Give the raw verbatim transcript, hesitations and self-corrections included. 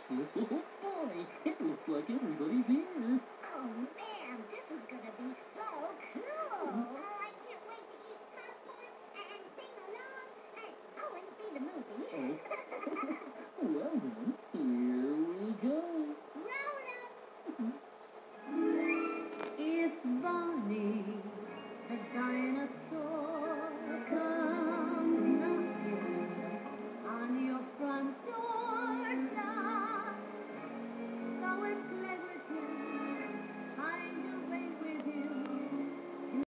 Boy, it looks like everybody's here. Oh, man, this is gonna be so cool. Oh, I can't wait to eat popcorn and sing along. And, oh, and see the movie. Oh. Well, then.